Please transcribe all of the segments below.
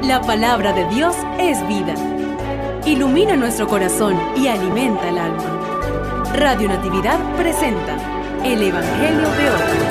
La palabra de Dios es vida. Ilumina nuestro corazón y alimenta el alma. Radio Natividad presenta el Evangelio de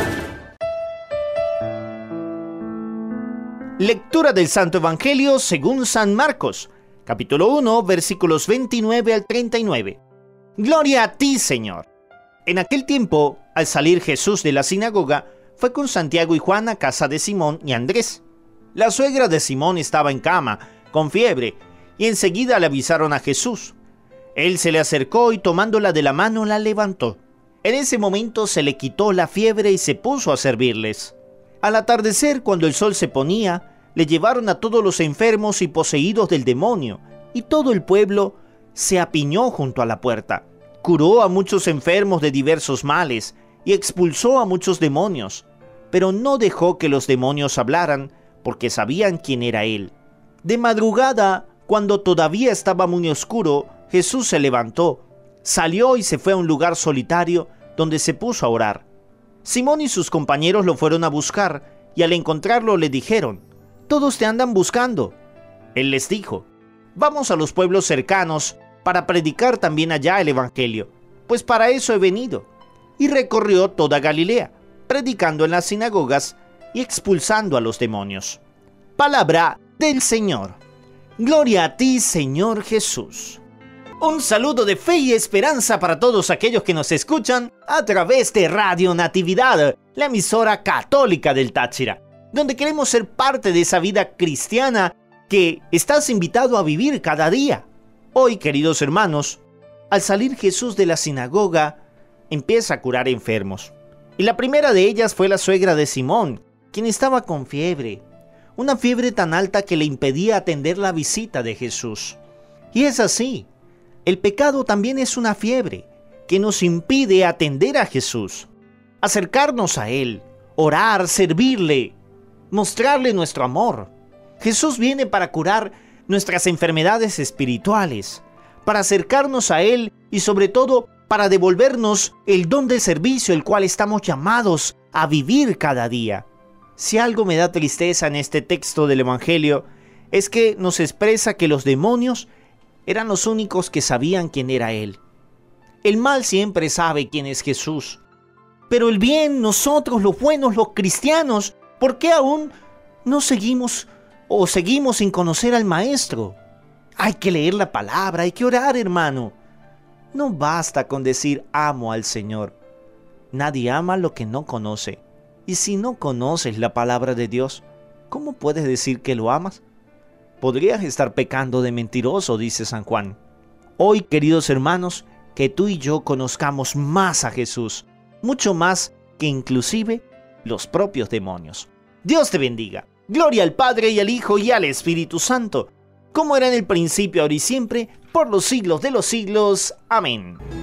hoy. Lectura del Santo Evangelio según San Marcos, capítulo 1, versículos 29 al 39. Gloria a ti, Señor. En aquel tiempo, al salir Jesús de la sinagoga, fue con Santiago y Juan a casa de Simón y Andrés. La suegra de Simón estaba en cama, con fiebre, y enseguida le avisaron a Jesús. Él se le acercó y tomándola de la mano la levantó. En ese momento se le quitó la fiebre y se puso a servirles. Al atardecer, cuando el sol se ponía, le llevaron a todos los enfermos y poseídos del demonio, y todo el pueblo se apiñó junto a la puerta. Curó a muchos enfermos de diversos males y expulsó a muchos demonios, pero no dejó que los demonios hablaran, porque sabían quién era él. De madrugada, cuando todavía estaba muy oscuro, Jesús se levantó, salió y se fue a un lugar solitario donde se puso a orar. Simón y sus compañeros lo fueron a buscar y al encontrarlo le dijeron: «Todos te andan buscando». Él les dijo: «Vamos a los pueblos cercanos para predicar también allá el Evangelio, pues para eso he venido». Y recorrió toda Galilea, predicando en las sinagogas y expulsando a los demonios. Palabra del Señor. Gloria a ti, Señor Jesús. Un saludo de fe y esperanza para todos aquellos que nos escuchan a través de Radio Natividad, la emisora católica del Táchira, donde queremos ser parte de esa vida cristiana que estás invitado a vivir cada día. Hoy, queridos hermanos, al salir Jesús de la sinagoga, empieza a curar enfermos. Y la primera de ellas fue la suegra de Simón, quien estaba con fiebre, una fiebre tan alta que le impedía atender la visita de Jesús. Y es así, el pecado también es una fiebre que nos impide atender a Jesús, acercarnos a Él, orar, servirle, mostrarle nuestro amor. Jesús viene para curar nuestras enfermedades espirituales, para acercarnos a Él y sobre todo para devolvernos el don del servicio, el cual estamos llamados a vivir cada día. Si algo me da tristeza en este texto del Evangelio, es que nos expresa que los demonios eran los únicos que sabían quién era Él. El mal siempre sabe quién es Jesús. Pero el bien, nosotros, los buenos, los cristianos, ¿por qué aún no seguimos sin conocer al Maestro? Hay que leer la palabra, hay que orar, hermano. No basta con decir amo al Señor. Nadie ama lo que no conoce. Y si no conoces la palabra de Dios, ¿cómo puedes decir que lo amas? Podrías estar pecando de mentiroso, dice San Juan. Hoy, queridos hermanos, que tú y yo conozcamos más a Jesús, mucho más que inclusive los propios demonios. Dios te bendiga. Gloria al Padre y al Hijo y al Espíritu Santo, como era en el principio, ahora y siempre, por los siglos de los siglos. Amén.